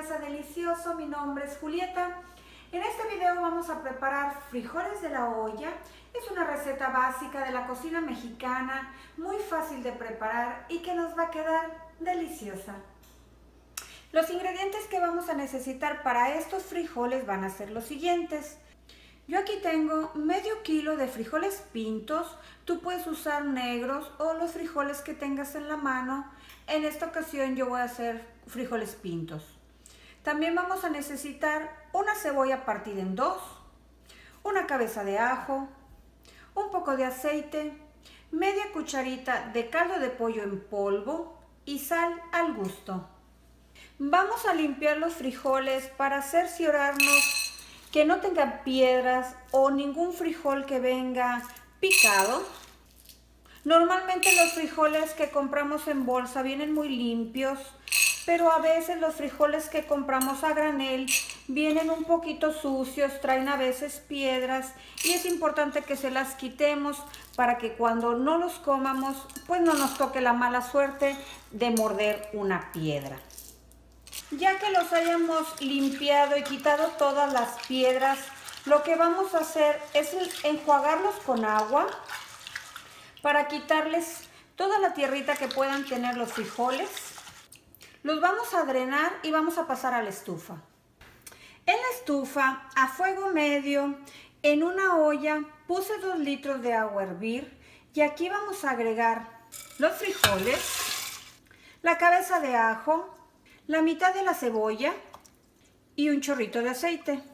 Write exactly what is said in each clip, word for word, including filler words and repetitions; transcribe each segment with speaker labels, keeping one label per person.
Speaker 1: Casa Delicioso. Mi nombre es Julieta. En este video vamos a preparar frijoles de la olla. Es una receta básica de la cocina mexicana, muy fácil de preparar y que nos va a quedar deliciosa. Los ingredientes que vamos a necesitar para estos frijoles van a ser los siguientes. Yo aquí tengo medio kilo de frijoles pintos. Tú puedes usar negros o los frijoles que tengas en la mano. En esta ocasión yo voy a hacer frijoles pintos. También vamos a necesitar una cebolla partida en dos, una cabeza de ajo, un poco de aceite, media cucharita de caldo de pollo en polvo y sal al gusto. Vamos a limpiar los frijoles para cerciorarnos que no tengan piedras o ningún frijol que venga picado. Normalmente los frijoles que compramos en bolsa vienen muy limpios, pero a veces los frijoles que compramos a granel vienen un poquito sucios, traen a veces piedras y es importante que se las quitemos para que cuando no los comamos, pues no nos toque la mala suerte de morder una piedra. Ya que los hayamos limpiado y quitado todas las piedras, lo que vamos a hacer es enjuagarlos con agua para quitarles toda la tierrita que puedan tener los frijoles. Los vamos a drenar y vamos a pasar a la estufa. En la estufa, a fuego medio, en una olla, puse dos litros de agua a hervir y aquí vamos a agregar los frijoles, la cabeza de ajo, la mitad de la cebolla y un chorrito de aceite.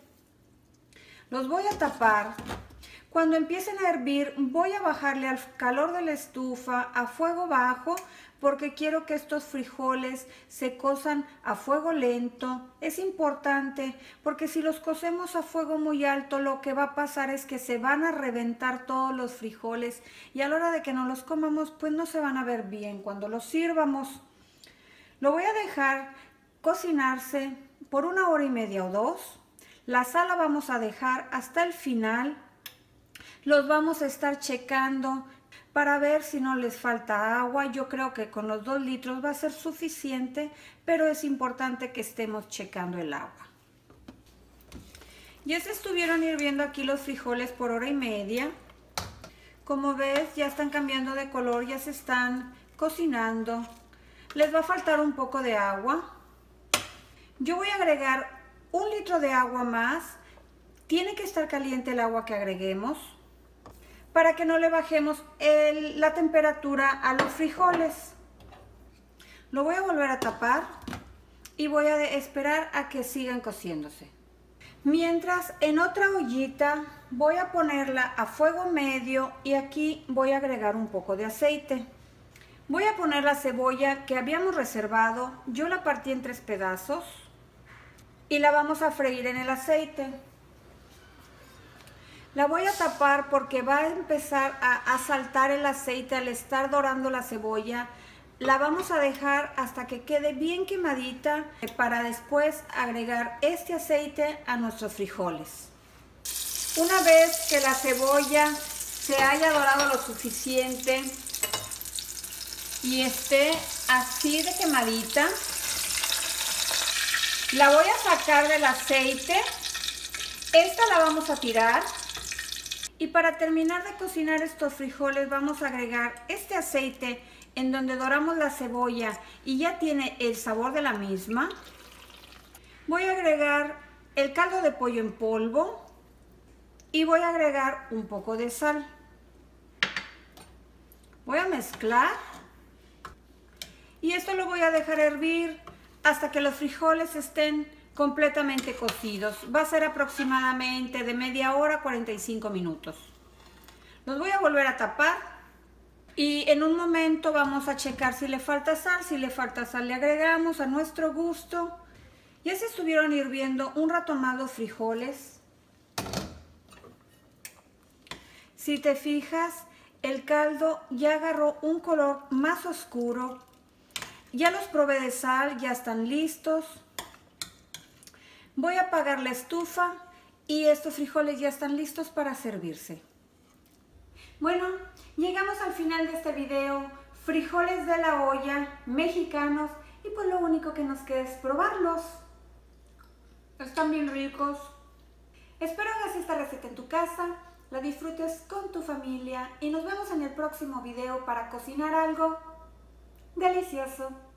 Speaker 1: Los voy a tapar. Cuando empiecen a hervir, voy a bajarle al calor de la estufa a fuego bajo porque quiero que estos frijoles se cozan a fuego lento. Es importante porque si los cocemos a fuego muy alto, lo que va a pasar es que se van a reventar todos los frijoles y a la hora de que nos los comamos, pues no se van a ver bien cuando los sirvamos. Lo voy a dejar cocinarse por una hora y media o dos. La sal la vamos a dejar hasta el final. Los vamos a estar checando para ver si no les falta agua. Yo creo que con los dos litros va a ser suficiente, pero es importante que estemos checando el agua. Ya se estuvieron hirviendo aquí los frijoles por hora y media. Como ves, ya están cambiando de color, ya se están cocinando. Les va a faltar un poco de agua. Yo voy a agregar un litro de agua más. Tiene que estar caliente el agua que agreguemos para que no le bajemos el, la temperatura a los frijoles. Lo voy a volver a tapar y voy a esperar a que sigan cociéndose. Mientras, en otra ollita voy a ponerla a fuego medio y aquí voy a agregar un poco de aceite. Voy a poner la cebolla que habíamos reservado. Yo la partí en tres pedazos y la vamos a freír en el aceite. La voy a tapar porque va a empezar a, a saltar el aceite al estar dorando la cebolla. La vamos a dejar hasta que quede bien quemadita para después agregar este aceite a nuestros frijoles. Una vez que la cebolla se haya dorado lo suficiente y esté así de quemadita, la voy a sacar del aceite. Esta la vamos a tirar. Y para terminar de cocinar estos frijoles vamos a agregar este aceite en donde doramos la cebolla y ya tiene el sabor de la misma. Voy a agregar el caldo de pollo en polvo y voy a agregar un poco de sal. Voy a mezclar y esto lo voy a dejar hervir hasta que los frijoles estén completamente cocidos. Va a ser aproximadamente de media hora a cuarenta y cinco minutos. Los voy a volver a tapar y en un momento vamos a checar si le falta sal. Si le falta sal le agregamos a nuestro gusto. Ya se estuvieron hirviendo un rato más los frijoles. Si te fijas, el caldo ya agarró un color más oscuro. Ya los probé de sal, ya están listos. Voy a apagar la estufa y estos frijoles ya están listos para servirse. Bueno, llegamos al final de este video. Frijoles de la olla, mexicanos, y pues lo único que nos queda es probarlos. Están bien ricos. Espero hagas esta receta en tu casa, la disfrutes con tu familia y nos vemos en el próximo video para cocinar algo delicioso.